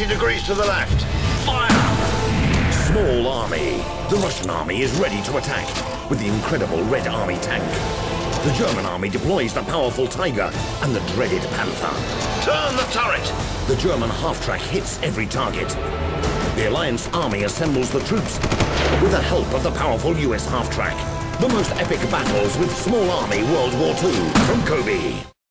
90 degrees to the left. Fire! Small army. The Russian army is ready to attack with the incredible Red Army tank. The German army deploys the powerful Tiger and the dreaded Panther. Turn the turret! The German half-track hits every target. The Alliance army assembles the troops with the help of the powerful US half-track. The most epic battles with small army World War II from Kobe.